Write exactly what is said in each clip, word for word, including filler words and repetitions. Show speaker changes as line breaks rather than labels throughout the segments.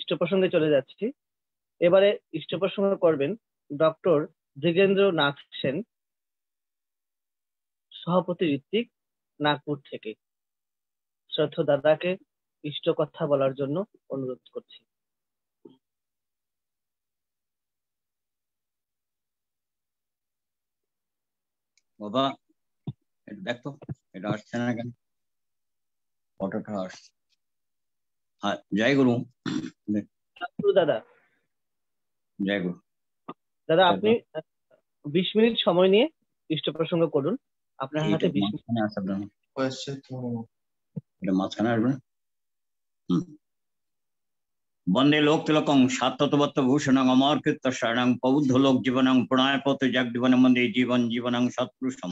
ইষ্ট প্রসঙ্গে চলে যাচ্ছি। এবারে ইষ্ট প্রসঙ্গ করবেন ডক্টর দিগেন্দ্র নাথ সেন, সভাপতি ঋত্বিক, নাগপুর থেকে। শ্রদ্ধ দাদাকে ইষ্ট কথা বলার জন্য অনুরোধ করছি।
বাবা এটা দেখো, এটা আসছে না কেন? ফটোটা আসছে। হ্যাঁ, জয় গুরু।
দাদা
জয় গুরু।
দাদা আপনি বিশ মিনিট সময় নিয়ে ইষ্ট প্রসঙ্গ করুন। আপনার হাতে বিশ মিনিট
আসবে না, এটা মাঝখানে আসবে না। হম বন্দে লোক তিলকং সাততবত্ত ভূষণং অমরকৃত্য শরণং প্রবুদ্ধ লোক জীবনং প্রণয়পত জগজীবন মন্দে জীবন জীবনং সৎপুরুষম।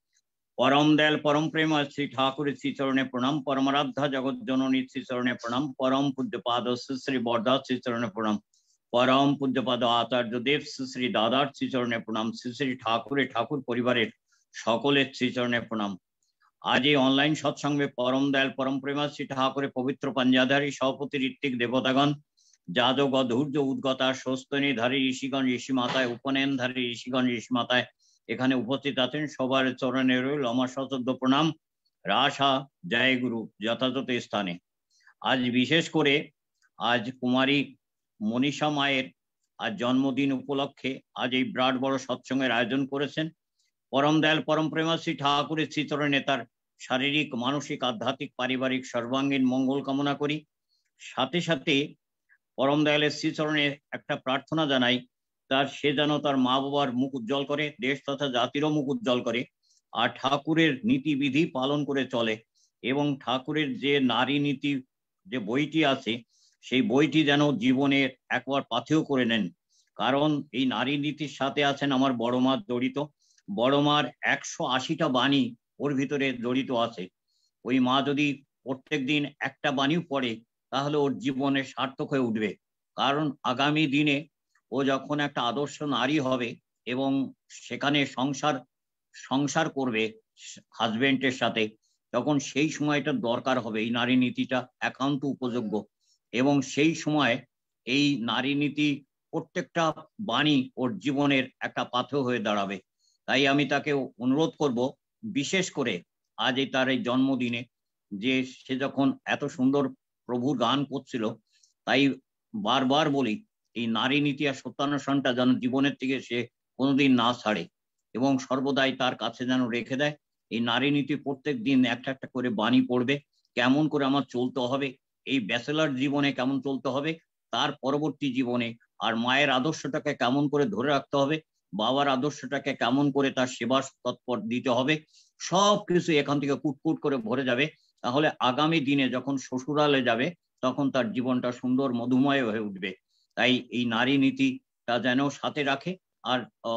परम दयाल परम प्रेम श्री ठाकुर श्री चरणे प्रणाम। परमराध्या जगत जननी श्री चरणे प्रणाम। परम पूज्यपाद श्री श्री बरदास श्री चरणे प्रणाम। परम पूज्यपाद आचार्य देव श्री श्री दादार श्री चरणे प्रणाम। श्री श्री ठाकुर ठाकुर परिवारेर सकलेर श्री चरणे प्रणाम। आज এই অনলাইন সৎসঙ্গে परम दयाल परम प्रेम श्री ठाकुर पवित्र पंजाधारी सभापति ऋत्विक देवतागण যাদব ধৈর্য উদ্গতা স্বস্তিনীধারী ঋষিগণ ঋষি মাতায় উপনয়নধারী ঋষিগণ ঋষি মাতায় এখানে উপস্থিত আছেন, সবার চরণে রইল আমার সশ্রদ্ধ প্রণাম। রাশা জয় গুরু যথাযথ স্থানে। আজ বিশেষ করে আজ কুমারী মনীষা মায়ের আজ জন্মদিন উপলক্ষে আজ এই বিরাট বড় সৎসঙ্গের আয়োজন করেছেন। পরম দয়াল পরম প্রেমা শ্রী ঠাকুরের শ্রীচরণে তার শারীরিক মানসিক আধ্যাত্মিক পারিবারিক সর্বাঙ্গীন মঙ্গল কামনা করি। সাথে সাথে পরম দয়ালের শ্রীচরণে একটা প্রার্থনা জানাই, তার সে যেন তার মা বাবার মুখ উজ্জ্বল করে, দেশ তথা জাতিরও মুখ উজ্জ্বল করে, আর ঠাকুরের নীতিবিধি পালন করে চলে, এবং ঠাকুরের যে নারী নীতি যে বইটি আছে সেই বইটি যেন জীবনের একবার পাথেয় করে নেন। কারণ এই নারী নীতির সাথে আছেন আমার বড় মা জড়িত। বড় মার একশো আশিটা বাণী ওর ভিতরে জড়িত আছে। ওই মা যদি প্রত্যেক দিন একটা বাণীও পড়ে তাহলে ওর জীবনে সার্থক হয়ে উঠবে। কারণ আগামী দিনে ও যখন একটা আদর্শ নারী হবে এবং সেখানে সংসার সংসার করবে হাজবেন্ডের সাথে, তখন সেই সময়টা দরকার হবে। এই নারী নীতিটা একান্ত উপযোগ্য, এবং সেই সময় এই নারী নীতি প্রত্যেকটা বাণী ওর জীবনের একটা পাথেয় হয়ে দাঁড়াবে। তাই আমি তাকে অনুরোধ করব, বিশেষ করে আজ এই তার এই জন্মদিনে, যে সে যখন এত সুন্দর প্রভুর গান করছিল, তাই বারবার বলি এই নারী নীতি আর সত্যানুষ্ঠানটা যেন জীবনের থেকে সে কোনোদিন না ছাড়ে এবং সর্বদাই তার কাছে যেন রেখে দেয়। এই নারী নীতি প্রত্যেক দিন একটা একটা করে বাণী পড়বে, কেমন করে আমার চলতে হবে, এই ব্যাচেলার জীবনে কেমন চলতে হবে, তার পরবর্তী জীবনে আর মায়ের আদর্শটাকে কেমন করে ধরে রাখতে হবে, বাবার আদর্শটাকে কেমন করে তার সেবা তৎপর দিতে হবে, সব কিছু এখান থেকে কুটকুট করে ভরে যাবে। তাহলে আগামী দিনে যখন শ্বশুরালে যাবে তখন তার জীবনটা সুন্দর মধুময় হয়ে উঠবে। তাই এই নারী নীতিটা যেন সাথে রাখে, আর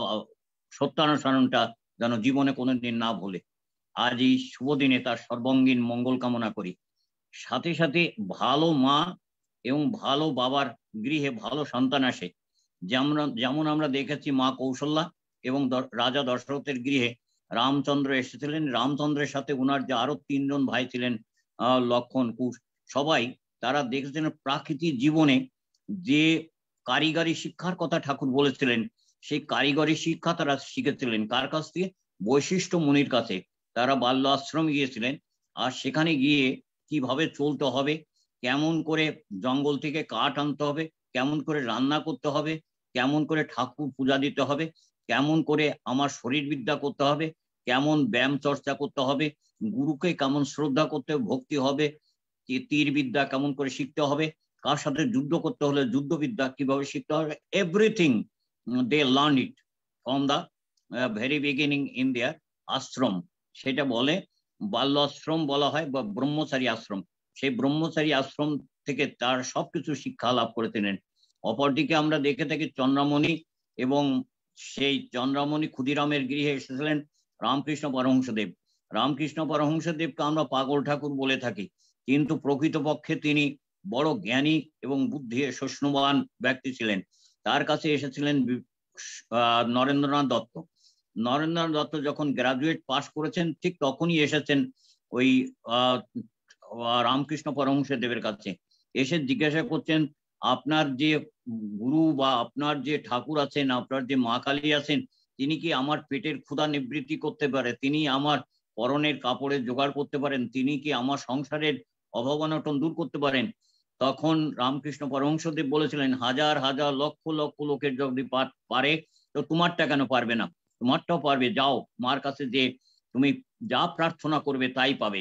সত্যানুসরণটা যেন জীবনে কোনোদিন না ভুলে। আজ এই শুভ দিনে তার সর্বাঙ্গীন মঙ্গল কামনা করি। সাথে সাথে ভালো মা এবং ভালো বাবার গৃহে ভালো সন্তান আসে। যেমন যেমন আমরা দেখেছি মা কৌশল্যা এবং রাজা দশরথের গৃহে রামচন্দ্র এসেছিলেন। রামচন্দ্রের সাথে উনার যে আরো তিনজন ভাই ছিলেন, আহ লক্ষণ, কুশ, সবাই তারা দেখেছেন প্রাকৃতিক জীবনে যে কারিগরি শিক্ষার কথা ঠাকুর বলেছিলেন, সেই কারিগরি শিক্ষা তারা শিখেছিলেন কার কাছ থেকে? বৈশিষ্ট্য মুনির কাছে। তারা বাল্য আশ্রম গিয়েছিলেন, আর সেখানে গিয়ে কিভাবে চলতে হবে, কেমন করে জঙ্গল থেকে কাঠ আনতে হবে, কেমন করে রান্না করতে হবে, কেমন করে ঠাকুর পূজা দিতে হবে, কেমন করে আমার শরীর বিদ্যা করতে হবে, কেমন ব্যায়াম চর্চা করতে হবে, গুরুকে কেমন শ্রদ্ধা করতে ভক্তি হবে, তীর বিদ্যা কেমন করে শিখতে হবে, কার সাথে যুদ্ধ করতে হলে যুদ্ধ বিদ্যা কিভাবে শিখতে হবে, everything they learn it from the very beginning in their ashram. সেটা বলে বাল্য আশ্রম বলা হয় বা ব্রহ্মচারী আশ্রম। সেই ব্রহ্মচারী আশ্রম থেকে তার সবকিছু শিক্ষা লাভ করেছিলেন। অপরদিকে আমরা দেখে থাকি চন্দ্রামণি, এবং সেই চন্দ্রামণি ক্ষুদিরামের গৃহে এসেছিলেন রামকৃষ্ণ পরমহংসদেব। রামকৃষ্ণ পরমহংসদেবকে আমরা পাগল ঠাকুর বলে থাকি, কিন্তু প্রকৃতপক্ষে তিনি বড় জ্ঞানী এবং বুদ্ধি শোষণবান ব্যক্তি ছিলেন। তার কাছে এসেছিলেন নরেন্দ্রনাথ দত্ত। নরেন্দ্রনাথ দত্ত যখন গ্রাজুয়েট পাশ করেছেন ঠিক তখনই এসেছেন ওই আহ রামকৃষ্ণ পরমহংসদেবের কাছে। এসে জিজ্ঞাসা করছেন আপনার যে গুরু বা আপনার যে ঠাকুর আছেন, আপনার যে মা কালী আছেন, তিনি কি আমার পেটের ক্ষুধা নিবৃত্তি করতে পারে? তিনি আমার পরনের কাপড়ের জোগাড় করতে পারেন? তিনি কি আমার সংসারের অভাব অনটন দূর করতে পারেন? তখন রামকৃষ্ণ পরমহংসদেব বলেছিলেন, হাজার হাজার লক্ষ লক্ষ লোকের যদি পারে তো তোমারটা কেন পারবে না? তোমারটাও পারবে, যাও মার কাছে, যে তুমি যা প্রার্থনা করবে তাই পাবে।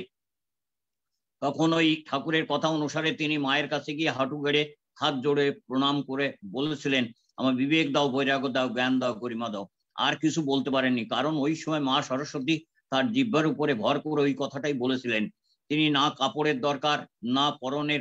তখন ওই ঠাকুরের কথা অনুসারে তিনি মায়ের কাছে গিয়ে হাঁটু গেড়ে হাত জোড়ে প্রণাম করে বলেছিলেন, আমার বিবেক দাও, বৈরাগ্য দাও, জ্ঞান দাও, গরিমা দাও। আর কিছু বলতে পারেননি, কারণ ওই সময় মা সরস্বতী তার জিহ্বার উপরে ভর করে ওই কথাটাই বলেছিলেন। তিনি না কাপড়ের দরকার, না পরনের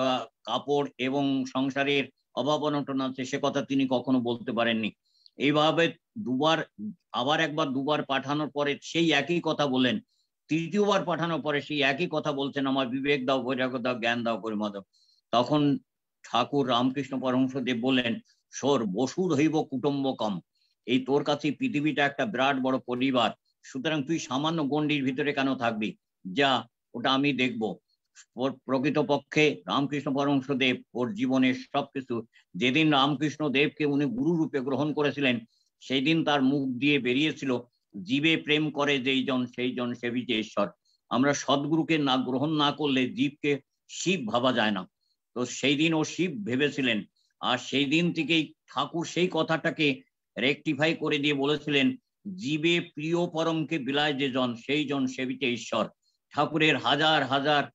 কাপড় এবং সংসারের অভাব অনটন আছে সে কথা তিনি কখনো বলতে পারেননি। এইভাবে দুবার, আবার একবার দুবার পাঠানোর পরে সেই একই কথা বললেন। তৃতীয়বার পাঠানোর পরে সেই একই কথা বলছেন, আমার বিবেক দাও, বৈরাগ্য দাও, জ্ঞান দাও, গরিমা দাও। তখন ঠাকুর রামকৃষ্ণ পরমহংসদেব বললেন, সোর বসুর হইব কুটুম্বকম, এই তোর কাছে পৃথিবীটা একটা বিরাট বড় পরিবার, সুতরাং তুই সামান্য গণ্ডির ভিতরে কেন থাকবি, যা ওটা আমি দেখবো। প্রকৃতপক্ষে রামকৃষ্ণ পরমহংসদেব ওর জীবনের সবকিছু, যেদিন রামকৃষ্ণ দেবকে উনি গুরু রূপে গ্রহণ করেছিলেন সেই দিন তার মুখ দিয়ে বেরিয়েছিল, জীবে প্রেম করে যেই জন সেই জন সেবিছে ঈশ্বর। আমরা সদ্গুরুকে না গ্রহণ না করলে জীবকে শিব ভাবা যায় না। তো সেই দিন ও শিব ভেবেছিলেন, আর সেই দিন থেকেই ঠাকুর সেই কথাটাকে রেকটিফাই করে দিয়ে বলেছিলেন, জীবে প্রিয় পরমকে বিলায় যে জন সেই জন সেবিতে ঈশ্বর। ঠাকুরের হাজার হাজার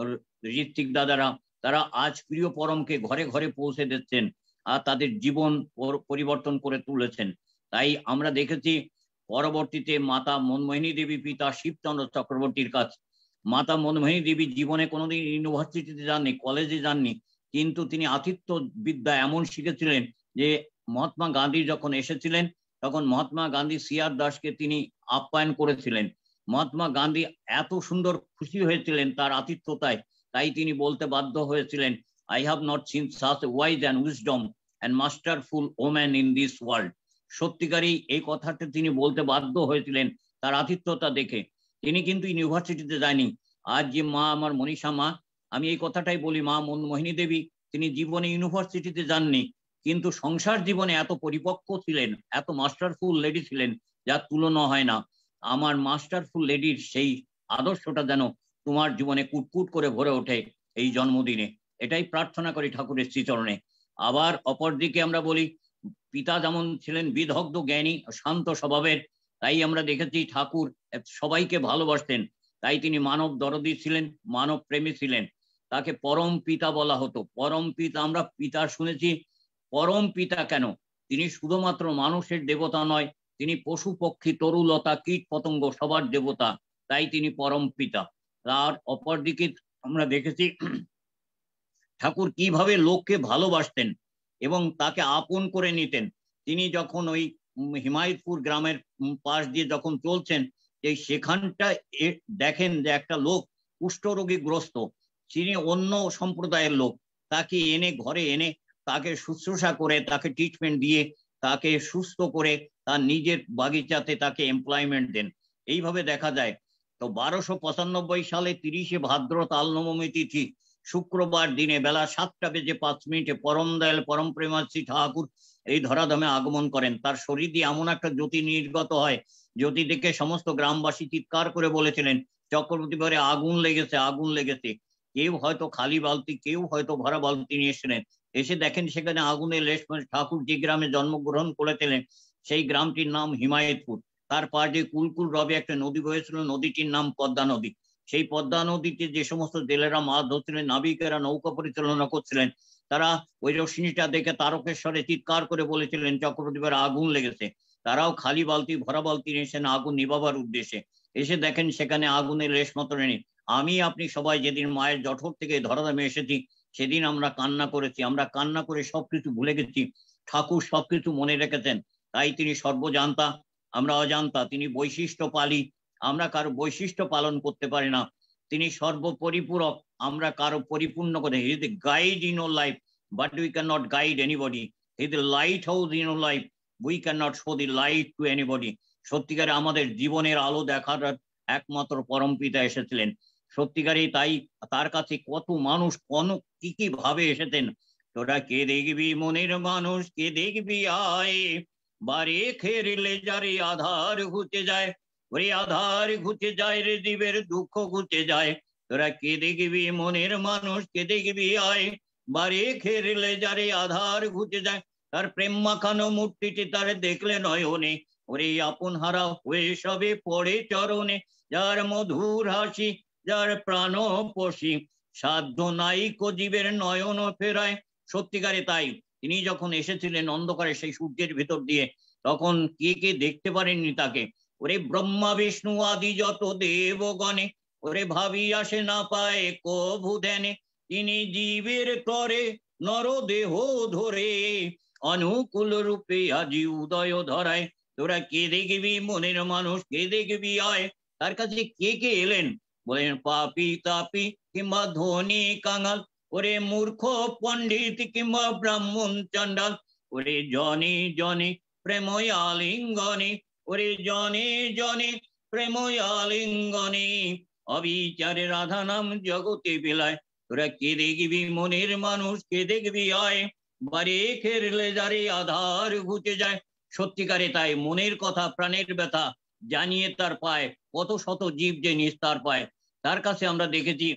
ঋত্বিক দাদারা তারা আজ প্রিয় পরমকে ঘরে ঘরে পৌঁছে দিচ্ছেন আর তাদের জীবন পরিবর্তন করে তুলেছেন। তাই আমরা দেখেছি পরবর্তীতে মাতা মনমোহিনী দেবী পিতা শিবচন্দ্র চক্রবর্তীর কাছ, মাতা মনমোহিনী দেবী জীবনে কোনোদিন ইউনিভার্সিটিতে যাননি, কলেজে যাননি, কিন্তু তিনি আতিথ্য বিদ্যা এমন শিখেছিলেন যে মহাত্মা গান্ধী যখন এসেছিলেন তখন মহাত্মা গান্ধী সিআর দাসকে তিনি আপ্যায়ন করেছিলেন। মহাত্মা গান্ধী এত সুন্দর খুশি হয়েছিলেন তার আতিথ্যতায়, তাই তিনি বলতে বাধ্য হয়েছিলেন, I have not seen such wise and wisdom and masterful woman in this world. সত্যিকারই এই কথাটা তিনি বলতে বাধ্য হয়েছিলেন তার আতিথ্যতা দেখে। তিনি কিন্তু ইউনিভার্সিটিতে যায়নি। আজ যে মা আমার মনীষা মা, আমি এই কথাটাই বলি, মা মনমোহিনী দেবী তিনি জীবনে ইউনিভার্সিটিতে যাননি, কিন্তু সংসার জীবনে এত পরিপক্ক ছিলেন, এত মাস্টারফুল লেডি ছিলেন যার তুলনা হয় না। আমার মাস্টারফুল লেডির সেই আদর্শটা যেন তোমার জীবনে কুটকুট করে ভরে ওঠে এই জন্মদিনে, এটাই প্রার্থনা করি ঠাকুরের শ্রীচরণে। আবার অপরদিকে আমরা বলি, পিতা যেমন ছিলেন বিদগ্ধ জ্ঞানী শান্ত স্বভাবের, তাই আমরা দেখেছি ঠাকুর সবাইকে ভালোবাসতেন, তাই তিনি মানব দরদী ছিলেন, মানব প্রেমী ছিলেন। তাকে পরম পিতা বলা হতো। পরম পিতা, আমরা পিতা শুনেছি, পরম পিতা কেন? তিনি শুধুমাত্র মানুষের দেবতা নয়, তিনি পশু পক্ষী তরুলতা কীট পতঙ্গ সবার দেবতা, তাই তিনি পরম পিতা। আর অপরদিকে আমরা দেখেছি ঠাকুর কিভাবে লোককে ভালোবাসতেন এবং তাকে আপন করে নিতেন। তিনি যখন ওই হিমায়তপুর গ্রামের পাশ দিয়ে যখন চলছেন, এই সেখানটা দেখেন যে একটা লোক কুষ্ঠরোগী গ্রস্ত, তিনি অন্য সম্প্রদায়ের লোক, তাকে এনে ঘরে এনে তাকে শুশ্রূষা করে, তাকে ট্রিটমেন্ট দিয়ে, তাকে সুস্থ করে তার নিজের বাগিচাতে তাকে এমপ্লয়মেন্ট দেন। এইভাবে দেখা যায়। তো বারোশো পঁচানব্বই সালে তিরিশে ভাদ্র তালনবমী তিথি শুক্রবার দিনে বেলা সাতটা বেজে পাঁচ মিনিটে পরম দয়াল পরম প্রেমাশ্রী ঠাকুর এই ধরাধামে আগমন করেন। তার শরীর দিয়ে এমন একটা জ্যোতি নির্গত হয়, জ্যোতি দেখে সমস্ত গ্রামবাসী চিৎকার করে বলেছিলেন, চক্রবর্তী ঘরে আগুন লেগেছে, আগুন লেগেছে। কেউ হয়তো খালি বালতি, কেউ হয়তো ভরা বালতি নিয়ে এসেছিলেন। এসে দেখেন সেখানে আগুনের লেশ। ঠাকুর যে গ্রামে জন্মগ্রহণ করেছিলেন সেই গ্রামটির নাম হিমায়তপুর। তার পাড়ে যে কুলকুল রবে একটা নদী বয়েছিল, নদীটির নাম পদ্মা নদী। সেই পদ্মা নদীতে যে সমস্ত জেলেরা মাছ ধরছিলেন, নাবিকেরা নৌকা পরিচালনা করছিলেন, তারা ওই রশ্মিটা দেখে তারকেশ্বরে চিৎকার করে বলেছিলেন চক্রবর্তী ঘরে আগুন লেগেছে। তারাও খালি বালতি ভরা বালতি এসেছেন আগুন নিভাবার উদ্দেশ্যে। এসে দেখেন সেখানে আগুনের লেশ মতো নেই। আমি আপনি সবাই যেদিন মায়ের জঠর থেকে ধরাধামে এসেছি সেদিন আমরা কান্না করেছি, আমরা কান্না করে সবকিছু ভুলে গেছি। ঠাকুর সবকিছু মনে রেখেছেন, তাই তিনি সর্বজান্তা, আমরা অজান্তা। তিনি বৈশিষ্ট্য পালি, আমরা কারো বৈশিষ্ট্য পালন করতে পারি না। তিনি সর্বপরিপূরক, আমরা কারো পরিপূর্ণ করে। He is the guide in our life but we can not guide anybody. He is the lighthouse in our life, we can not show the light to anybody. সত্যিকারে আমাদের জীবনের আলো দেখার একমাত্র পরম পিতা এসেছিলেন। সত্যিকারই তাই তার কাছে কত মানুষ কোন কি কি ভাবে এসেছেন। তোরা কে দেখবি মনের মানুষ কে দেখবি আয়, বারে খেরিলে যারে আধার ঘুচে যায়, ওরে আধার ঘুচে যায় রে জীবের দুঃখ ঘুচে যায়। তোরা কে দেখবি মনের মানুষ কে দেখবি আয়, বারে খেরিলে যারে আধার ঘুচে যায়। তার প্রেম মাখানো মূর্তিটি তার দেখলে নয়নে, ওরে আপন হারা হয়ে সবে পড়ে চরণে। যার মধুর হাসি যার প্রাণ পশি, সাধ্য নাই কো জীবের নয়ন ফেরায়। সত্যিকারে তাই, তিনি যখন এসেছিলেন অন্ধকারে সেই সূর্যের ভেতর দিয়ে, তখন কে কে দেখতে পারেননি তাকে? ওরে ব্রহ্মা বিষ্ণু আদি যত দেবগণে, ওরে ভাবি আসে না পায় কভু ধ্যানে। তিনি জীবের করে নর দেহ ধরে, অনুকূল রূপে আজি উদয় ধরায়। তোরা কে দেখবি মনের মানুষ কে দেখবি আয়। তার কাছে কে কে এলেন? বলেন পাপি তাপি কিংবা ধনী কাঙাল, ওরে মূর্খ পণ্ডিত কিংবা ব্রাহ্মণ চণ্ডাল। ওরে জনে জনে প্রেময় আলিঙ্গনে, ওরে জনে জনে প্রেময় আলিঙ্গনে। অবিচারে রাধা নাম জগতে বিলায়। তোরা কে দেখবি মনের মানুষ কে দেখবি আয়, বারে খেরলে যারে আধার ঘুচে যায়। সত্যিকারে তাই, মনের কথা প্রাণের ব্যথা জানিয়ে তার পায় কত শত জীব যে নিস্তার পায়। তার কাছে আমরা দেখেছি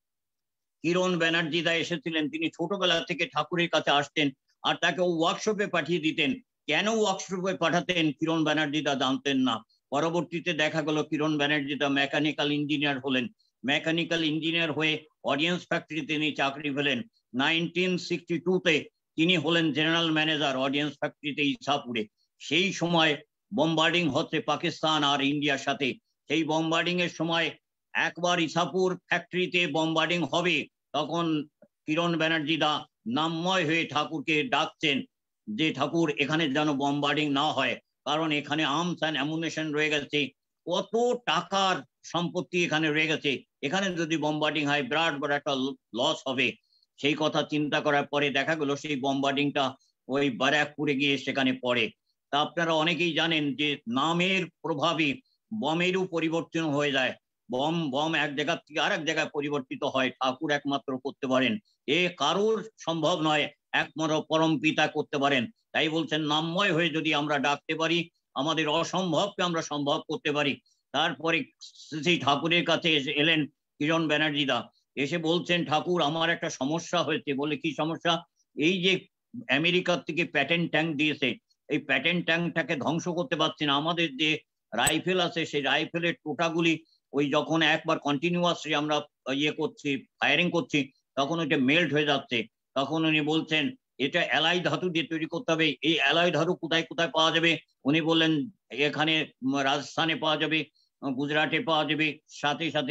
কিরণ ব্যানার্জি দা এসেছিলেন, তিনি ছোটবেলা থেকে ঠাকুরের কাছে আসতেন আর তাকে ওয়ার্কশপে পাঠিয়ে দিতেন। কেন ওয়ার্কশপে পাঠাতেন কিরণ ব্যানার্জি দা জানতেন না। পরবর্তীতে দেখা গেল কিরণ ব্যানার্জি দা মেকানিক্যাল ইঞ্জিনিয়ার হলেন। মেকানিক্যাল ইঞ্জিনিয়ার হয়ে অডিয়েন্স ফ্যাক্টরিতে তিনি চাকরি পেলেন। নাইনটিন সিক্সটি টু তে তিনি হলেন জেনারেল ম্যানেজার অডিয়েন্স ফ্যাক্টরিতে ইসাপুরে। সেই সময় বোমবার্ডিং হচ্ছে পাকিস্তান আর ইন্ডিয়ার সাথে। সেই বোমবার্ডিং এর সময় একবার ইসাপুর ফ্যাক্টরিতে বোমবার্ডিং হবে, তখন কিরণ ব্যানার্জি দা নামময় হয়ে ঠাকুরকে ডাকছেন যে ঠাকুর এখানে যেন বোমবার্ডিং না হয়, কারণ এখানে আর্মস অ্যান্ড অ্যামুনিশন রয়ে গেছে, কত টাকার সম্পত্তি এখানে রয়ে গেছে, এখানে যদি বোমবার্ডিং হয় বিরাট বড় একটা লস হবে। সেই কথা চিন্তা করার পরে দেখা গেল সেই বোমবার্ডিংটা ওই ব্যারাকপুরে গিয়ে সেখানে পড়ে। তা আপনারা অনেকেই জানেন যে নামের প্রভাবে বমেরও পরিবর্তন হয়ে যায়। বম বম এক জায়গা থেকে আর এক জায়গায় পরিবর্তিত হয়, ঠাকুর একমাত্র করতে পারেন, এ কারোর সম্ভব নয়, একমাত্র পরম পিতা করতে পারেন। তাই বলছেন নামময় হয়ে যদি আমরা ডাকতে পারি, আমাদের অসম্ভবকে আমরা সম্ভব করতে পারি। তারপরে সেই ঠাকুরের কাছে এলেন কিরণ ব্যানার্জি দা, এসে বলছেন ঠাকুর আমার একটা সমস্যা হয়েছে। বলে কি সমস্যা? এই যে আমেরিকার থেকে প্যাটেন্ট ট্যাঙ্ক দিয়েছে, এই প্যাটেন্ট ট্যাঙ্কটাকে ধ্বংস করতে পারছি না। আমাদের যে রাইফেল আছে সেই রাইফেলের টোটাগুলি ওই যখন একবার কন্টিনিউয়াসলি আমরা ইয়ে করছি ফায়ারিং করছি তখন ওইটা মেল্ট হয়ে যাচ্ছে। তখন উনি বলছেন এটা অ্যালয় ধাতু দিয়ে তৈরি করতে হবে। এই অ্যালয় ধাতু কোথায় কোথায় পাওয়া যাবে? উনি বললেন এখানে রাজস্থানে পাওয়া যাবে, গুজরাটে পাওয়া যাবে, সাথে সাথে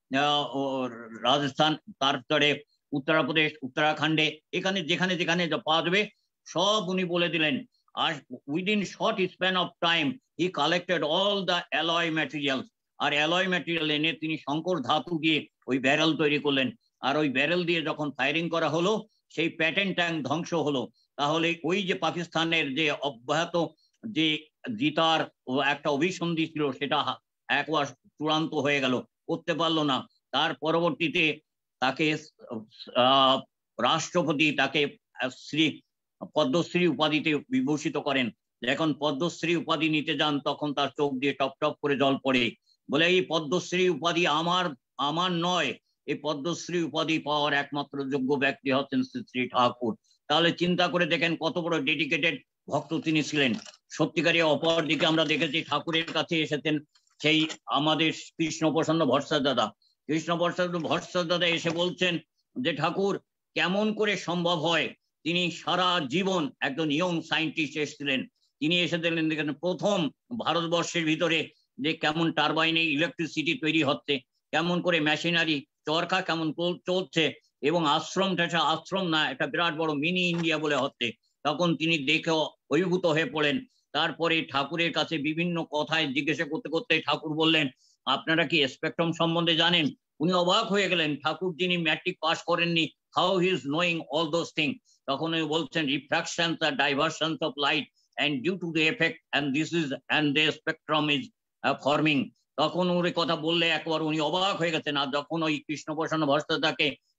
রাজস্থান, তারপরে উত্তরপ্রদেশ, উত্তরাখণ্ডে, এখানে যেখানে যেখানে পাওয়া যাবে সব উনি বলে দিলেন। আর within short span of time he collected all the alloy materials. আর অ্যালয় ম্যাটেরিয়াল এনে তিনি শঙ্কর ধাতু দিয়ে ওই ব্যারেল তৈরি করলেন। আর ওই ব্যারেল দিয়ে যখন ফায়ারিং করা হলো সেই প্যাটেন্ট ট্যাঙ্ক ধ্বংস হলো। তাহলে ওই যে পাকিস্তানের যে অব্যাহত যে জিতার একটা অভিসন্ধি ছিল সেটা একবার চূড়ান্ত হয়ে গেল, করতে পারলো না। তার পরবর্তীতে তাকে আহ রাষ্ট্রপতি তাকে শ্রী পদ্মশ্রী উপাধিতে বিভূষিত করেন। যখন পদ্মশ্রী উপাধি নিতে যান তখন তার চোখ দিয়ে টপ টপ করে জল পড়ে। বলে এই পদ্মশ্রী উপাধি আমার আমার নয়, এই পদ্মশ্রী উপাধি পাওয়ার একমাত্র যোগ্য ব্যক্তি হচ্ছেন শ্রী শ্রী ঠাকুর। তাহলে চিন্তা করে দেখেন কত বড় ডেডিকেটেড ভক্ত তিনি ছিলেন। সত্যিকারী অপর দিকে আমরা দেখেছি ঠাকুরের কাছে এসেছেন সেই আমাদের কৃষ্ণ প্রসন্ন ভট্টাচার্য দাদা। কৃষ্ণ প্রসন্ন ভট্টাচার্য দাদা এসে বলছেন যে ঠাকুর কেমন করে সম্ভব হয়, তিনি সারা জীবন একজন ইয়ং সায়েন্টিস্ট এসেছিলেন, তিনি এসে দেখলেন দেখেন প্রথম ভারতবর্ষের ভিতরে যে কেমন টারবাইনে ইলেকট্রিসিটি তৈরি হচ্ছে, কেমন করে মেশিনারি চরকা কেমন চলছে, এবং আশ্রমটা আশ্রম না একটা বিরাট বড় মিনি ইন্ডিয়া বলে হচ্ছে। তখন তিনি দেখে অভিভূত হয়ে পড়েন। তারপরে ঠাকুরের কাছে বিভিন্ন কথায় জিজ্ঞাসা করতে করতে ঠাকুর বললেন আপনারা কি স্পেকট্রাম সম্বন্ধে জানেন? উনি অবাক হয়ে গেলেন, ঠাকুর যিনি ম্যাট্রিক পাস করেননি, how he is knowing all those thing. তখন উনি বলছেন রিফ্রাকশনস আর diversions of light and due to the effect and this is and the spectrum is uh, forming। তখন ওর কথা বললে একবার উনি অবাক হয়ে গেছেন। আর যখন ওই কৃষ্ণ প্রসন্ন ভট্টাচার্যকে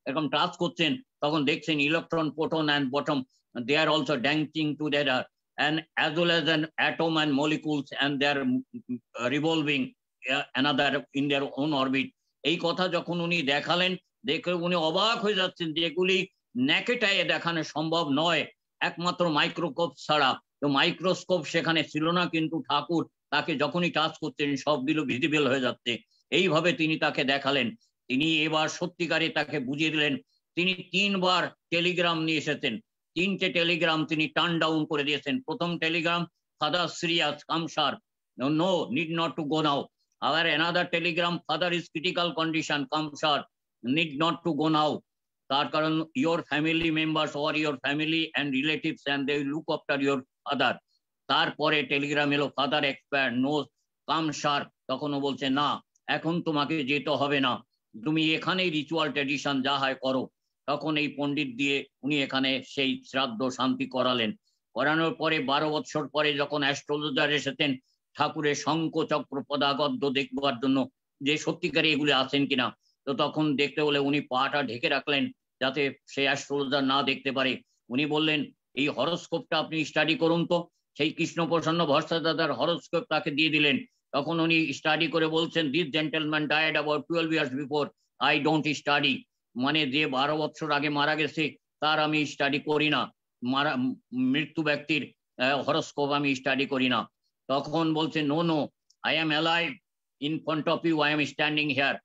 এরকম টাচ করছেন তখন দেখছেন electron, proton and bottom they are also dancing together and as well as an atom and molecules and they are revolving another in their own orbit. এই কথা যখন উনি দেখালেন দেখে উনি অবাক হয়ে যাচ্ছেন যে এগুলি ন্যাকেটায় দেখানো সম্ভব নয় একমাত্র মাইক্রোস্কোপ ছাড়া। তো মাইক্রোস্কোপ সেখানে ছিল না, কিন্তু ঠাকুর তাকে যখনই টাচ করতেন সবগুলো ভিজিবল হয়ে যাচ্ছে। এইভাবে তিনি তাকে দেখালেন। তিনি এবার সত্যিকারে তাকে বুঝিয়ে দিলেন। তিনি তিনবার টেলিগ্রাম নিয়ে এসেছেন, তিনটে টেলিগ্রাম তিনি টার্ন ডাউন করে দিয়েছেন। প্রথম telegram, father serious come sir, no need not to go now. আবার another telegram, father is critical condition, come sir need not to go now. তার কারণ your family members or your family and relatives and they look after your father. তারপরে telegram এলো, father expire, no come sir. তখনও বলছে না এখন তোমাকে যেতে হবে না, তুমি এখানেই রিচুয়াল ট্র্যাডিশন যা হয় করো। তখন এই পণ্ডিত দিয়ে উনি এখানে সেই শ্রাদ্ধ শান্তি করালেন। করানোর পরে বারো বছর পরে যখন অ্যাস্ট্রোলজার এসেছেন ঠাকুরের শঙ্খ চক্র পদাগদ্য দেখবার জন্য যে সত্যিকারে এগুলি আছেন কিনা, তো তখন দেখতে হলে উনি পাটা ঢেকে রাখলেন যাতে সে অ্যাস্ট্রোলজার না দেখতে পারে। উনি বললেন এই হরোস্কোপটা আপনি স্টাডি করুন। তো সেই কৃষ্ণপ্রসন্ন ভরসা দাদার হরোস্কোপ তাকে দিয়ে দিলেন। তখন উনি স্টাডি করে বলছেন, this gentleman died about twelve years before, I don't study. মানে যে বারো বছর আগে মারা গেছে তার আমি স্টাডি করি না, মারা মৃত্যু ব্যক্তির হরোস্কোপ আমি স্টাডি করি না। তখন বলছে no no I am alive in front of you, I am standing here.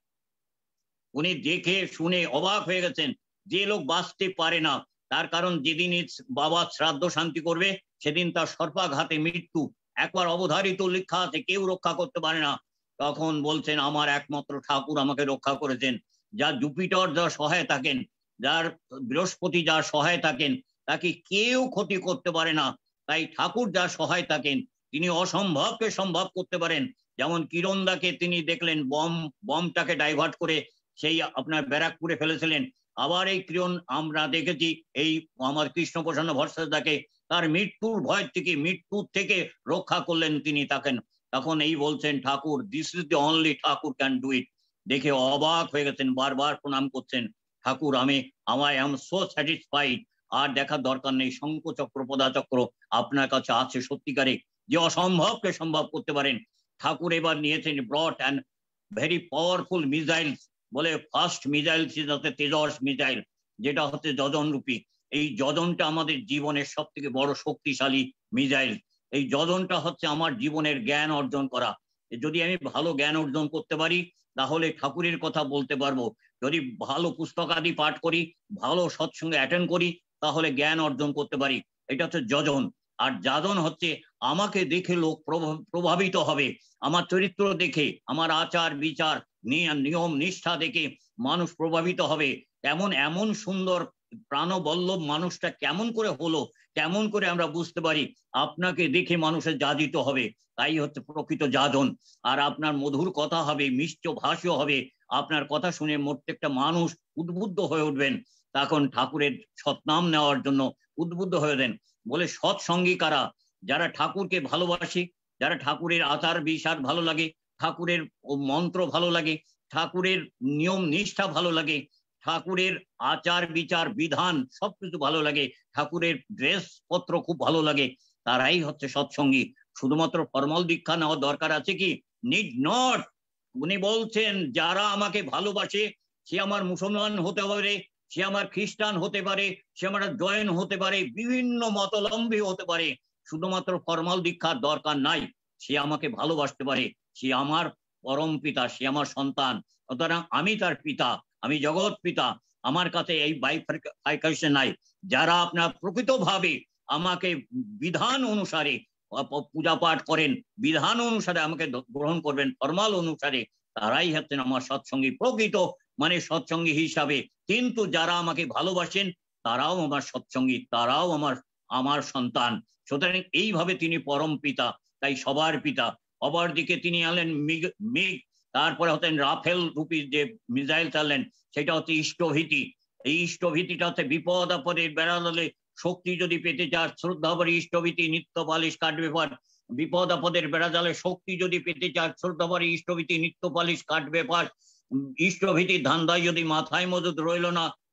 উনি দেখে শুনে অবাক হয়ে গেছেন। যে লোক বাঁচতে পারে না, তার কারণ যেদিন বাবা শ্রাদ্ধ শান্তি করবে সেদিন তার সর্পাঘাতে মৃত্যু, একবার অবধারিত লেখা আছে, কেউ রক্ষা করতে পারে না। তখন বলছেন আমার একমাত্র ঠাকুর আমাকে রক্ষা করেছেন। যা জুপিটার যা সহায় থাকেন, যার বৃহস্পতি যা সহায় থাকেন, তাকে কেউ ক্ষতি করতে পারে না। তাই ঠাকুর যা সহায় থাকেন তিনি অসম্ভবকে সম্ভব করতে পারেন। যেমন কিরণদাকে তিনি দেখলেন বম বমটাকে ডাইভার্ট করে সেই আপনার ব্যারাকপুরে ফেলেছিলেন। আবার এই কিরণ আমরা দেখেছি এই আমার কৃষ্ণপ্রসন্ন ভরসাদাকে তার মৃত্যুর ভয় থেকে মৃত্যুর থেকে রক্ষা করলেন তিনি তাকে। তখন এই বলছেন Thakur this is the only Thakur can do it. দেখে অবাক হয়ে গেছেন, বারবার প্রণাম করছেন। ঠাকুর আমি আমায় আই এম সো স্যাটিসফাইড, আর দেখার দরকার নেই। শঙ্খ চক্র পদা চক্র আপনার কাছে আছে সত্যিকারে, যে অসম্ভবকে সম্ভব করতে পারেন। ঠাকুর এবার নিয়েছেন brought and very powerful missiles, বলে ফার্স্ট মিসাইল হচ্ছে তেজস মিসাইল, যেটা হচ্ছে যজন রূপী। এই যজনটা আমাদের জীবনের সব থেকে বড় শক্তিশালী মিসাইল। এই যজনটা হচ্ছে আমার জীবনের জ্ঞান অর্জন করা। যদি আমি ভালো জ্ঞান অর্জন করতে পারি তাহলে ঠাকুরের কথা বলতে পারবো। যদি ভালো পুস্তকাদি পাঠ করি, ভালো সৎসঙ্গে অ্যাটেন্ড করি, তাহলে জ্ঞান অর্জন করতে পারি। এটা হচ্ছে যজন। আর যাজন হচ্ছে আমাকে দেখে লোক প্রভাবিত হবে, আমার চরিত্র দেখে, আমার আচার বিচার নিয়ম নিষ্ঠা দেখে মানুষ প্রভাবিত হবে। এমন এমন সুন্দর প্রাণবল্লভ মানুষটা কেমন করে হলো, কেমন করে আমরা বুঝতে পারি? আপনাকে দেখে মানুষের যাজিত হবে, তাই হচ্ছে প্রকৃত যাজন। আর আপনার মধুর কথা হবে, মিষ্ট ভাষ্য হবে, আপনার কথা শুনে প্রত্যেকটা মানুষ উদ্বুদ্ধ হয়ে উঠবেন। তখন ঠাকুরের সৎনাম নেওয়ার জন্য উদ্বুদ্ধ হয়ে দেন। বলে সৎসঙ্গী কারা? যারা ঠাকুরকে ভালোবাসি, যারা ঠাকুরের আচার বিচার ভালো লাগে, ঠাকুরের মন্ত্র ভালো লাগে, ঠাকুরের নিয়ম নিষ্ঠা ভালো লাগে, ঠাকুরের আচার বিচার বিধান সবকিছু ভালো লাগে, ঠাকুরের ড্রেস পত্র খুব ভালো লাগে, তারাই হচ্ছে সৎসঙ্গী। শুধুমাত্র ফর্মাল দীক্ষা নেওয়া দরকার আছে কি? Need not. উনি বলছেন যারা আমাকে ভালোবাসে সে আমার মুসলমান হতে পারে, সে আমার খ্রিস্টান হতে পারে, সে আমার জৈন হতে পারে, বিভিন্ন মতাবলম্বী হতে পারে, শুধুমাত্র ফর্মাল দীক্ষার দরকার নাই। সে আমাকে ভালোবাসতে পারে, সে আমার পরম পিতা, সে আমার সন্তান, সুতরাং আমি তার পিতা, আমি জগৎ পিতা। আমার কাছে এই বাইফার্কেশন নাই। যারা আপনার প্রকৃতভাবে আমাকে বিধান অনুসারে পূজা পাঠ করেন, বিধান অনুসারে আমাকে গ্রহণ করবেন, ফরমাল অনুসারে, তারাই হচ্ছেন আমার সৎসঙ্গী, প্রকৃত মানে সৎসঙ্গী হিসাবে। কিন্তু যারা আমাকে ভালোবাসেন তারাও আমার সৎসঙ্গী, তারাও আমার আমার সন্তান। সুতরাং এইভাবে তিনি পরম পিতা, তাই সবার পিতা। অপর দিকে তিনি আনলেন মিগ মিগ তারপরে হতেন রাফেল রূপী যে মিসাইল চাললেন, সেটা হচ্ছে ইষ্টভীতি। এই ইষ্টভীতিটা হচ্ছে বিপদ আপদের বেড়ালে শক্তি যদি পেতে চান, শ্রদ্ধাভরি ইষ্টভীতি নিত্য পালিশ কাঠ ব্যাপার। বিপদ আপদের বেড়াজালে শক্তি যদি পেতে চান, শ্রদ্ধাভরি ইষ্টভীতি নিত্য পালিশ কাঠ ব্যাপার। ইষ্টভীতির ধান্দায় যদি মাথায় মজুদ রইল না,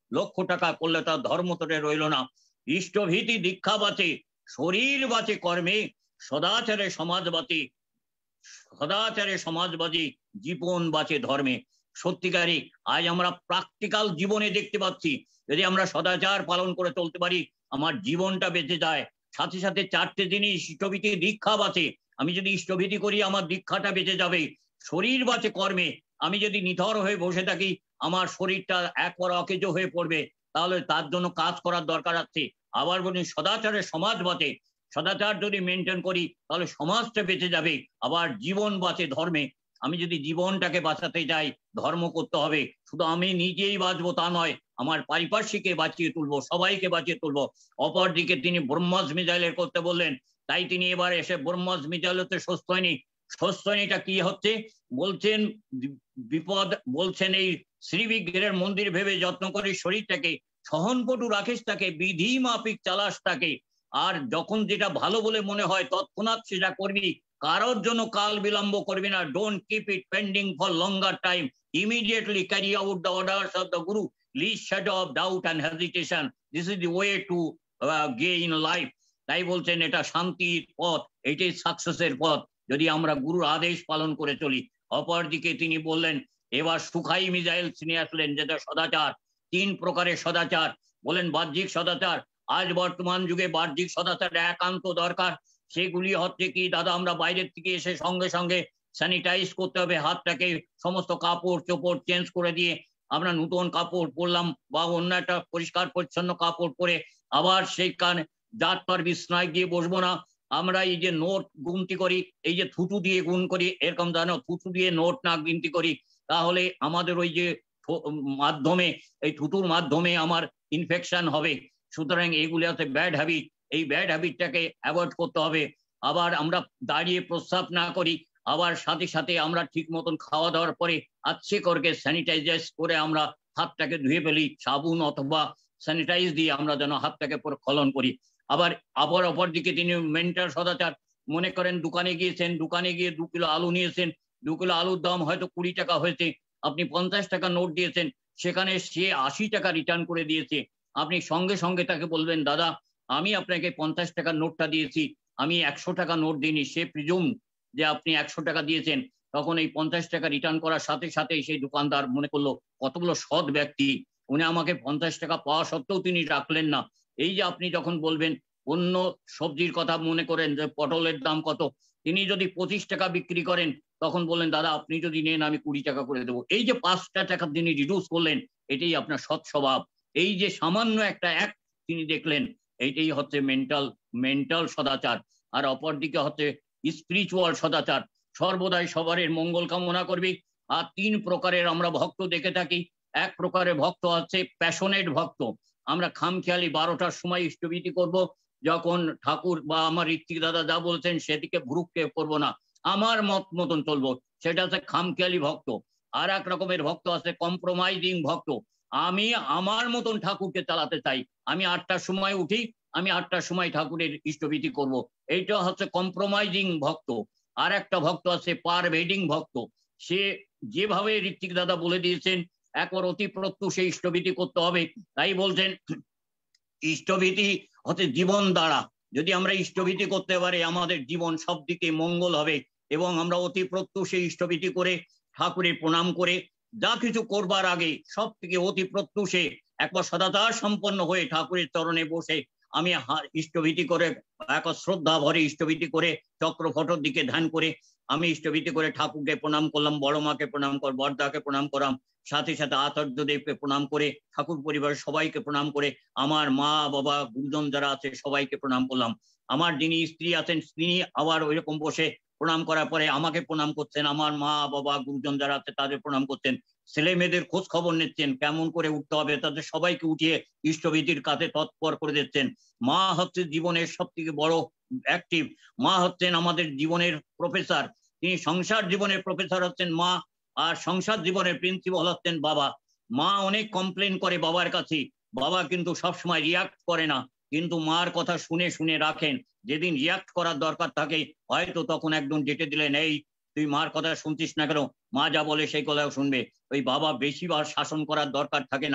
লক্ষ টাকা করলে তার ধর্ম তোরে রইল না। ইষ্টভীতি দীক্ষা বাঁচে, শরীর বাঁচে কর্মে, সদাচারে সমাজ বাঁচে, সদাচারে সমাজবাদী, জীবন বাঁচে ধর্মে। সত্যিকারই আজ আমরা প্র্যাকটিক্যাল জীবনে দেখতে পাচ্ছি, যদি আমরা সদাচার পালন করে চলতে পারি আমার জীবনটা বেঁচে যায়। সাথে সাথে চারটে জিনিস, ইষ্টভীতি দীক্ষা বাঁচে, আমি যদি ইষ্টভীতি করি আমার দীক্ষাটা বেঁচে যাবে। শরীর বাঁচে কর্মে, আমি যদি নিথর হয়ে বসে থাকি আমার শরীরটা একবার অকেজ হয়ে পড়বে, তাহলে তার জন্য কাজ করার দরকার আছে। আবার বলি সদাচারে সমাজ বাঁচে, সদাচার যদি মেনটেন করি তাহলে সমাজটা বেঁচে যাবে। আবার জীবন বাঁচে ধর্মে, আমি যদি জীবনটাকে বাঁচাতে যাই ধর্ম করতে হবে। শুধু আমি নিজেই বাঁচবো তা নয়, আমার পারিপার্শ্বিককে বাঁচিয়ে তুলবো, সবাইকে বাঁচিয়ে তুলবো। অপরদিকে তিনি ব্রহ্মস মিসাইলের করতে বললেন, তাই তিনি এবার এসে ব্রহ্মস মিসাইল হচ্ছে স্বস্তিনী। স্বস্তিনীটা কি হচ্ছে বলছেন, বিপদ বলছেন এই শ্রীবিগ্রহের মন্দির ভেবে যত্ন করে শরীরটাকে সহনপটু রাখিস, তাকে বিধি মাফিক চালাস তাকে। আর যখন যেটা ভালো বলে মনে হয় তৎক্ষণাৎ সেটা করবি, কারোর জন্য কাল বিলম্ব করবি না। Don't keep it pending for longer time, immediately carry out the orders of the guru, least shadow of doubt and hesitation, this is the way to gain life. তাই বলছেন এটা শান্তির পথ, এটাই সাকসেসের পথ যদি আমরা গুরুর আদেশ পালন করে চলি। অপরদিকে তিনি বললেন এবার সুখাই মিসাইল নিয়ে আসলেন, যেটা সদাচার। তিন প্রকারের সদাচার বলেন, বাহ্যিক সদাচার, আজ বর্তমান যুগে বাহ্যিক সদাচার একান্ত দরকার। সেগুলি হচ্ছে কি দাদা, আমরা বাইরের থেকে এসে সঙ্গে সঙ্গে স্যানিটাইজ করতে হবে হাতটাকে, সমস্ত কাপড় চোপড় চেঞ্জ করে দিয়ে আমরা নতুন কাপড় পরলাম বা অন্য একটা পরিষ্কার পরিচ্ছন্ন কাপড় পরে আবার সেই কান জাত পার বিছনায় গিয়ে বসবো না। আমরা এই যে নোট গুনতি করি, এই যে থুতু দিয়ে গুণ করি, এরকম জানো থুতু দিয়ে নোট না গিনতি করি, তাহলে আমাদের ওই যে মাধ্যমে এই থুতুর মাধ্যমে আমার ইনফেকশন হবে। সুতরাং এইগুলি হচ্ছে ব্যাড হ্যাবিট, এই ব্যাড হ্যাবিটটাকে অ্যাভয়েড করতে হবে। আবার আমরা দাঁড়িয়ে প্রস্রাব না করি, আবার সাথে সাথে আমরা ঠিক মতন খাওয়া দাওয়ার পরে আচ্ছে করে স্যানিটাইজার করে আমরা হাতটাকে ধুয়ে ফেলি, সাবুন অথবা স্যানিটাইজ দিয়ে আমরা যেন হাতটাকে প্রক্ষালন করি। আবার আবার অপর দিকে তিনি মেন্টাল সদাচার, মনে করেন দোকানে গিয়েছেন, দোকানে গিয়ে দু কিলো আলু নিয়েছেন, দু কিলো আলুর দাম হয়তো কুড়ি টাকা হয়েছে, আপনি পঞ্চাশ টাকা নোট দিয়েছেন, সেখানে সে আশি টাকা রিটার্ন করে দিয়েছে। আপনি সঙ্গে সঙ্গে তাকে বলবেন, দাদা আমি আপনাকে পঞ্চাশ টাকার নোটটা দিয়েছি, আমি একশো টাকা নোট দিইনি। সে প্রিজুম যে আপনি একশো টাকা দিয়েছেন, তখন এই পঞ্চাশ টাকা রিটার্ন করার সাথে সাথে সেই দোকানদার মনে করলো কতগুলো সৎ ব্যক্তি, উনি আমাকে পঞ্চাশ টাকা পাওয়া সত্ত্বেও তিনি রাখলেন না। এই যে আপনি যখন বলবেন অন্য সবজির কথা, মনে করেন যে পটলের দাম কত, তিনি যদি পঁচিশ টাকা বিক্রি করেন তখন বললেন দাদা আপনি যদি নেন আমি কুড়ি টাকা করে দেবো। এই যে পাঁচটা টাকা তিনি রিডিউস করলেন, এটাই আপনার সৎ স্বভাব। এই যে সামান্য একটা এক তিনি দেখলেন, এইটাই হচ্ছে মেন্টাল মেন্টাল সদাচার। আর অপরদিকে হচ্ছে স্পিরিচুয়াল সদাচার, সর্বদাই সবার মঙ্গল কামনা করবি। আর তিন প্রকারের আমরা ভক্ত দেখে থাকি। এক প্রকারের ভক্ত হচ্ছে প্যাশনেট ভক্ত, আমরা খামখেয়ালি বারোটার সময় ইষ্টভীতি করব, যখন ঠাকুর বা আমার ঋত্বিক দাদা যা বলছেন সেদিকে ভ্রুক্ষেপ করব না, আমার মত মতন চলবো, সেটা হচ্ছে খামখেয়ালি ভক্ত। আর এক রকমের ভক্ত আছে কম্প্রোমাইজিং ভক্ত, আমি আমার মতন ঠাকুরকে চালাতে চাই, আমি আটটার সময় উঠি, আমি আটটার সময় ঠাকুরের ইষ্টভীতি করব, এইটা হচ্ছে কম্প্রোমাইজিং ভক্ত। আর একটা ভক্ত আছে পারভেডিং ভক্ত, সে যেভাবে ঋত্বিক দাদা বলে দিয়েছেন একবার অতি প্রত্যুষে ইষ্টভীতি করতে হবে। তাই বলছেন ইষ্টভীতি হচ্ছে জীবন দ্বারা, যদি আমরা ইষ্টভীতি করতে পারি আমাদের জীবন সব দিকে মঙ্গল হবে। এবং আমরা অতি প্রত্যুষে ইষ্টভীতি করে ঠাকুরের প্রণাম করে যা কিছু করবার আগে সব থেকে অতি প্রত্যুষে একবার সদাচার সম্পন্ন হয়ে ঠাকুরের চরণে বসে আমি ইষ্টভীতি করে এক শ্রদ্ধা ভরে ইষ্টভীতি করে চক্রফটর দিকে ধ্যান করে আমি ইষ্টভীতি করে ঠাকুরকে প্রণাম করলাম, বড় মাকে প্রণাম কর, বড়দাকে প্রণাম করলাম, সাথে সাথে আচার্যদেবকে প্রণাম করে ঠাকুর পরিবারের সবাইকে প্রণাম করে আমার মা বাবা গুরুজন যারা আছে সবাইকে প্রণাম করলাম। আমার যিনি স্ত্রী আছেন তিনি আবার ওইরকম বসে প্রণাম করার পরে আমাকে প্রণাম করছেন, আমার মা বাবা গুরুজন যারা আছে তাদের প্রণাম করছেন, ছেলে মেয়েদের খোঁজ খবর নিচ্ছেন কেমন করে উঠতে হবে, তাদের সবাইকে উঠিয়ে ইষ্টভীতির কাজে তৎপর করে দিচ্ছেন। মা হচ্ছে জীবনের সব থেকে বড় অ্যাক্টিভ, মা হচ্ছেন আমাদের জীবনের প্রফেসর, তিনি সংসার জীবনের প্রফেসর হচ্ছেন মা, আর সংসার জীবনের প্রিন্সিপাল হচ্ছেন বাবা। মা অনেক কমপ্লেন করে বাবার কাছে, বাবা কিন্তু সবসময় রিয়াক্ট করে না, কিন্তু মার কথা শুনে শুনে রাখেন, যেদিন রিয়াক্ট করার দরকার থাকে হয়তো তখন একদম ডেটে দিলেন, এই তুই মার কথা শুনছিস না কেন, মা যা বলে সেই কথাও শুনবে। ওই বাবা বেশিবার শাসন করার দরকার থাকে না,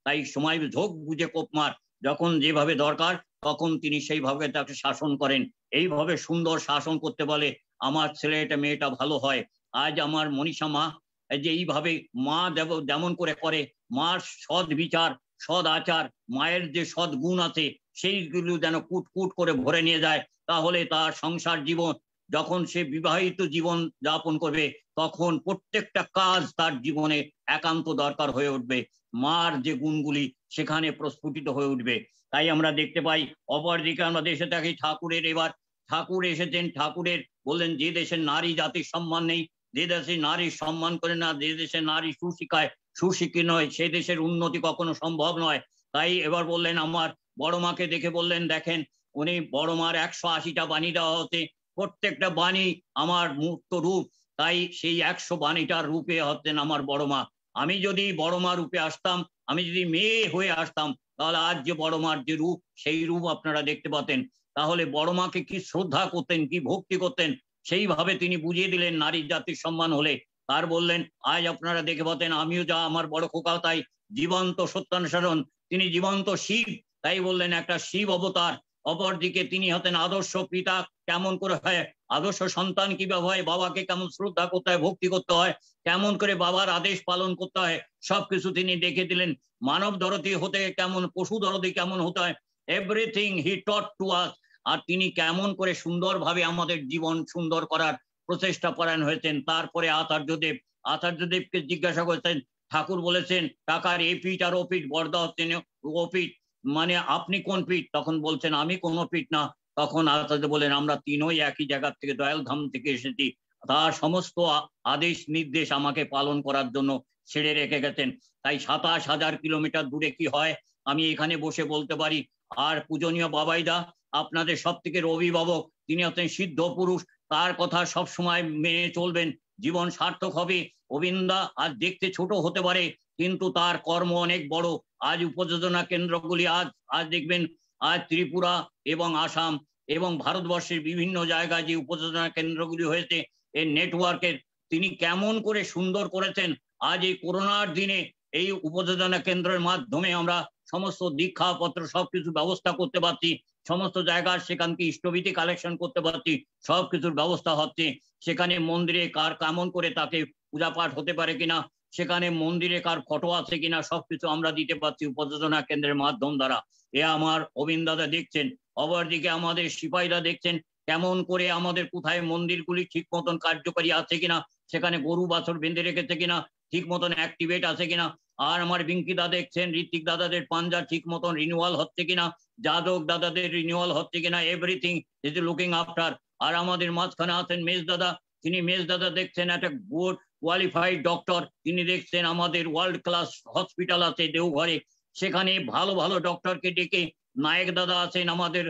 তাই সময় ঝোঁক বুঝে কোপ মার, যখন যেভাবে দরকার তখন তিনি সেইভাবে তাকে শাসন করেন। এইভাবে সুন্দর শাসন করতে বলে আমার ছেলেটা মেয়েটা ভালো হয়। আজ আমার মনীষা মা যে এইভাবে মা যেমন করে করে, মার সৎ বিচার সৎ আচার, মায়ের যে সৎ গুণ আছে সেইগুলো যেন কুট কুট করে ভরে নিয়ে যায়, তাহলে তার সংসার জীবন যখন সে বিবাহিত জীবন যাপন করবে তখন প্রত্যেকটা কাজ তার জীবনে একান্ত দরকার হয়ে উঠবে। মার যে গুণগুলি সেখানে প্রস্ফুটিত হয়ে উঠবে। তাই আমরা দেখতে পাই অপরদিকে আমরা দেশে থাকি ঠাকুরের, এবার ঠাকুর এসেছেন, ঠাকুরের বললেন যে দেশের নারী জাতির সম্মান নেই, যে দেশে নারী সম্মান করে না, যে দেশে নারী সুশিক্ষায় সুশিক্ষিত নয়, সেই দেশের উন্নতি কখনো সম্ভব নয়। তাই এবার বললেন আমার বড় মাকে দেখে বললেন দেখেন উনি বড় মার একশো আশিটা বাণী দেওয়া হতে, প্রত্যেকটা বাণী আমার মূর্ত রূপ, তাই সেই একশো বাণীটার রূপে হতেন আমার বড় মা। আমি যদি বড় মা রূপে আসতাম, আমি যদি মেয়ে হয়ে আসতাম, তাহলে আজ যে বড় মার যে রূপ সেই রূপ আপনারা দেখতে পাতেন। তাহলে বড় মাকে কি শ্রদ্ধা করতেন, কি ভক্তি করতেন, সেইভাবে তিনি বুঝিয়ে দিলেন নারী জাতির সম্মান হলে। আর বললেন আজ আপনারা দেখে পাতেন আমিও যা আমার বড় খোকা তাই জীবন্ত সত্যানুসরণ, তিনি জীবন্ত শিব, তাই বললেন একটা শিব অবতার। অপরদিকে তিনি হতেন আদর্শ পিতা, কেমন করে হয় আদর্শ সন্তান কিভাবে হয়, বাবাকে কেমন শ্রদ্ধা করতে হয়, ভক্তি করতে হয়, কেমন করে বাবার আদেশ পালন করতে হয়, সবকিছু তিনি দেখে দিলেন। মানব দরদি হতে কেমন, পশু দরদি কেমন হতে হয়, everything he taught to us. আর তিনি কেমন করে সুন্দরভাবে আমাদের জীবন সুন্দর করার প্রচেষ্টা পরায়ণ হয়েছেন। তারপরে আচার্যদেব, আচার্যদেবকে জিজ্ঞাসা করছেন, ঠাকুর বলেছেন টাকার এ পিঠ আর ও পিঠ, বর্দা হচ্ছেন ও পিঠ, মানে আপনি কোন পিঠ? তখন বলছেন আমি কোনো পিঠ না। তখন আচার্য বলেন আমরা তিনই একই জায়গা থেকে দয়াল ধাম থেকে এসেছি, তার সমস্ত আদেশ নির্দেশ আমাকে পালন করার জন্য ছেড়ে রেখে গেছেন। তাই সাতাশ হাজার কিলোমিটার দূরে কি হয় আমি এখানে বসে বলতে পারি। আর পূজনীয় বাবাইদা আপনাদের সব থেকে অভিভাবক, তিনি হচ্ছেন সিদ্ধ পুরুষ, তার কথা সব সময় মেনে চলবেন, জীবন সার্থক হবে। গোবিন্দা আজ দেখতে ছোট হতে পারে কিন্তু তার কর্ম অনেক বড়। আজ উপযোজনা কেন্দ্রগুলি আজ আজ দেখবেন আজ ত্রিপুরা এবং আসাম এবং ভারতবর্ষের বিভিন্ন জায়গায় যে উপযোজনা কেন্দ্রগুলি হয়েছে, এই নেটওয়ার্কের তিনি কেমন করে সুন্দর করেছেন। আজ এই করোনার দিনে এই উপযোজনা কেন্দ্রের মাধ্যমে আমরা সমস্ত দীক্ষাপত্র সবকিছু ব্যবস্থা করতে পারছি, সমস্ত জায়গার সেখান থেকে ইষ্টবিধি কালেকশন করতে পারছি, সবকিছুর ব্যবস্থা হচ্ছে। সেখানে মন্দিরে কার কেমন করে তাকে পূজা পাঠ হতে পারে কিনা, সেখানে মন্দিরে কার ফটো আছে কিনা, সবকিছু আমরা দিতে পারছি উপযোজনা কেন্দ্রের মাধ্যম দ্বারা। এ আমার অবিন্দাদা দেখছেন। অপরদিকে আমাদের সিপাহীরা দেখছেন কেমন করে আমাদের কোথায় মন্দিরগুলি ঠিক মতন কার্যকারী আছে কিনা, সেখানে গরু বাছর বেঁধে রেখেছে কিনা, ঠিক মতন অ্যাক্টিভেট আছে কিনা। আর আমার বিঙ্কিদা দেখছেন ঋত্বিক দাদাদের পাঞ্জা ঠিক মতন রিনিউয়াল হচ্ছে কিনা, যাদব দাদাদের রিনিউয়াল হচ্ছে কিনা, এভরিথিং ইজ লুকিং আফটার। আর আমাদের মাঝখানে আছেন মেজ দাদা, তিনি মেজ দাদা দেখছেন একটা গুড কোয়ালিফাইড ডক্টর, তিনি দেখছেন আমাদের ওয়ার্ল্ড ক্লাস হসপিটাল আছে দেওঘরে, সেখানে ভালো ভালো ডক্টরকে ডেকে, নায়ক দাদা আছেন আমাদের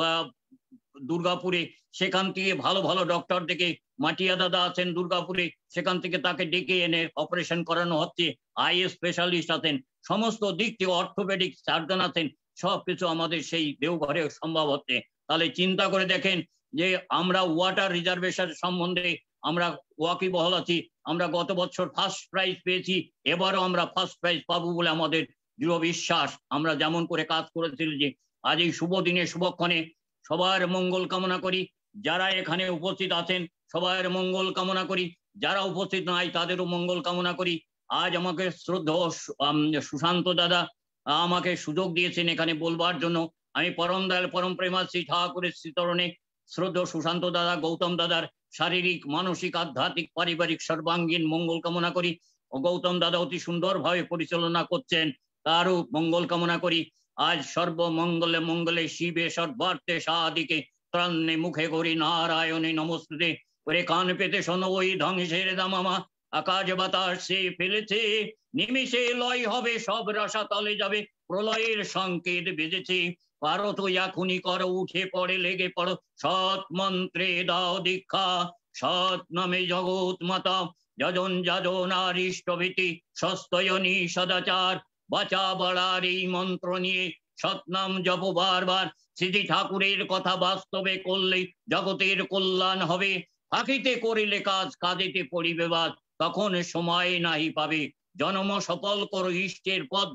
দুর্গাপুরে, সেখান থেকে ভালো ভালো ডক্টর দেখে, মাটিয়া দাদা আছেন দুর্গাপুরে, সেখান থেকে তাকে ডেকে এনে অপারেশন করানো হচ্ছে। আই স্পেশালিস্ট আছেন, সমস্ত দিক থেকে অর্থোপেডিক সার্জন আছেন, সবকিছু আমাদের সেই দেওঘরে সম্ভব হচ্ছে। তাহলে চিন্তা করে দেখেন যে আমরা ওয়াটার রিজার্ভেশন সম্বন্ধে আমরা ওয়াকিবহাল আছি, আমরা গত বছর ফার্স্ট প্রাইজ পেয়েছি, এবারও আমরা ফার্স্ট প্রাইজ পাবো বলে আমাদের দৃঢ় বিশ্বাস। আমরা যেমন করে কাজ করেছিল যে আজ এই শুভ দিনে শুভক্ষণে সবার মঙ্গল কামনা করি, যারা এখানে উপস্থিত আছেন সবার মঙ্গল কামনা করি, যারা উপস্থিত নাই তাদেরও মঙ্গল কামনা করি। আজ আমাকে শ্রদ্ধেয় সুশান্ত দাদা আমাকে সুযোগ দিয়েছেন এখানে বলবার জন্য। আমি পরম দয়াল পরম প্রেমাশ্রী ঠাকুরের শ্রীচরণে শ্রদ্ধেয় সুশান্ত দাদা, গৌতম দাদার শারীরিক মানসিক আধ্যাত্মিক পারিবারিক সর্বাঙ্গীন মঙ্গল কামনা করি। ও গৌতম দাদা অতি সুন্দরভাবে পরিচালনা করছেন, তারও মঙ্গল কামনা করি। আজ সর্বমঙ্গলে মঙ্গলে শিবে সর্বার্থে সাদিকে ত্রাণে মুখে করি নারায়ণে নমস্তুতে। করে কান পেতে শোনো ওই ধ্বংসের দামামা, আকাশ বাতাস সে ফেলেছে, নিমিষে লয় হবে সব রাশা তলে যাবে, প্রলয়ের সংকেত বেজেছে। পারো তো এখনই করো, উঠে পড়ে লেগে পড়ো, সৎ মন্ত্রে দাও দীক্ষা, সৎ নামে জগৎ মাতা, যজন যাজন আর ইষ্টভীতি, সস্তয়নী সদাচার, বাঁচা বাড়ার এই মন্ত্র নিয়ে সৎনাম জপ বারবার। শ্রী ঠাকুরের কথা বাস্তবে করলে জগতের কল্যাণ হবে, ফাঁকিতে করিলে কাজ কাঁদিতে পড়িবে বাদ, তখন সময় নাহি পাবে। জন্ম সফল করো, ইষ্টের পথ ধরো,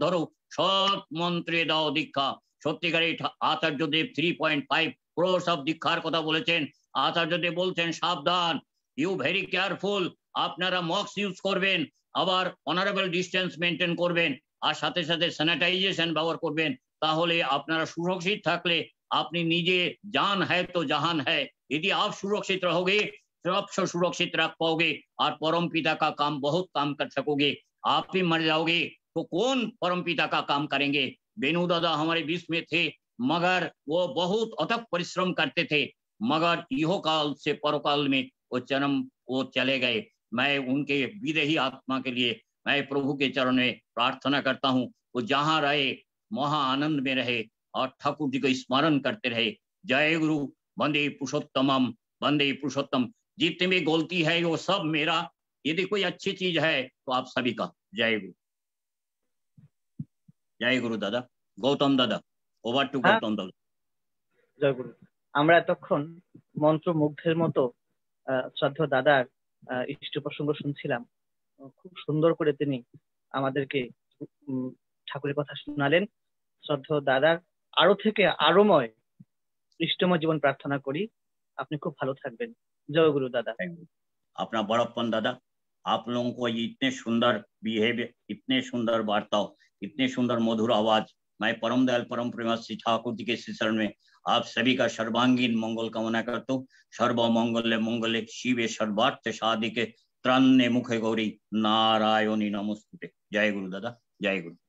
সৎ মন্ত্রে দাও দীক্ষা। সত্যিকারী Acharyadev three point five crores of দীক্ষার কথা বলেছেন। আচার্যদেব বলছেন সাবধান, ইউ ভেরি কেয়ারফুল, আপনারা মক্স ইউজ করবেন, আবার অনারেবল ডিস্টেন্স মেনটেন করবেন, আর সাথে সাথে স্যানিটাইজেশন ব্যবহার করবেন, তাহলে আপনারা সুরক্ষিত থাকলে আপনি নিজে जान है तो जहान है। यदि आप सुरक्षित रहोगे तो आप सुरक्षित रख पाओगे और परम पिता का काम बहुत काम कर सकोगे। आप भी मर जाओगे तो कौन परम पिता का काम करेंगे। बेनू दादा हमारे बीच में थे, मगर वो बहुत अथक परिश्रम करते थे, मगर इहो काल से परकाल में वो जन्म वो चले गए। मैं उनके विदेही आत्मा के लिए मैं प्रभु के चरण में प्रार्थना करता हूँ, वो जहाँ रहे महा आनंद में रहे और ठाकुर जी को स्मरण करते रहे। जय गुरु, वंदे पुरुषोत्तमम, वंदे पुरुषोत्तम। जितने भी गलती है वो सब मेरा, यदि कोई अच्छी चीज है तो आप सभी का। जय गुरु, जय गुरु दादा। गौतम दादा, ओवर टू गौतम दादा।
जय गुरु। আমরা এতক্ষণ মন্ত্রমুগ্ধের মতো শ্রদ্ধেয় দাদার ইষ্ট প্রসঙ্গ শুনছিলাম। খুব সুন্দর করে তিনি আমাদেরকে ঠাকুরের কথা শোনালেন। শ্রদ্ধেয় দাদার আরো থেকে আরোময় ইষ্টময় জীবন প্রার্থনা করি। আপনি খুব ভালো থাকবেন। জয় গুরু दादा।
अपना बड़प्पन दादा, आप लोगों को इतने सुंदर बिहेवियर, इतने सुंदर वार्ता, इतने सुंदर मधुर आवाज, मैं परम दयाल परम प्रेमा श्री ठाकुर जी के शरण में आप सभी का सर्वांगीण मंगल कामना करता हूँ। सर्व मंगल मंगले शिवे सर्वार्थ साधिके त्राण्य मुखे गौरी नारायणी नमोस्तुते। जय गुरु दादा, जय गुरु।